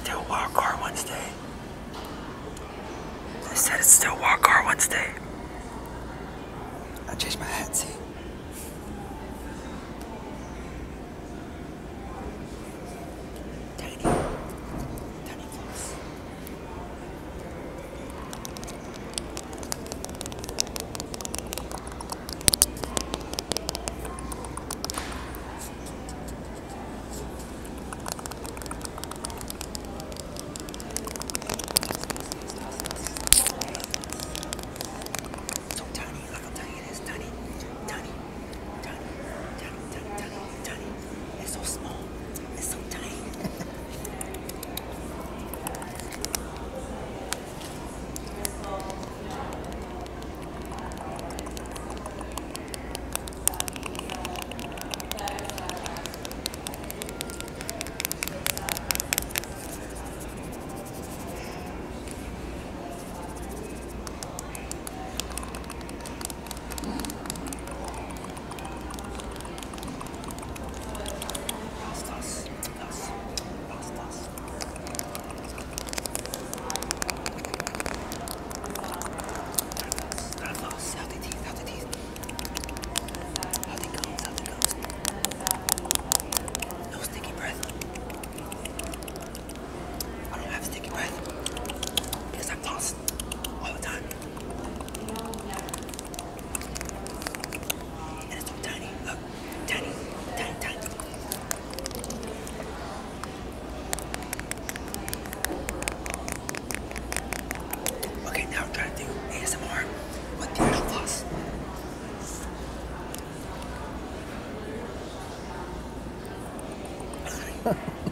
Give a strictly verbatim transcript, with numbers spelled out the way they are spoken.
still Wild Card Wednesday. They said it's still Wild Card Wednesday. I changed my hat, see? Tiny. Tiny floss. So tiny, like I'm telling you, it is tiny, tiny, tiny, tiny, tiny, tiny, tiny. It's so small. It's so tiny. Okay, now I'm trying to do A S M R with the actual floss.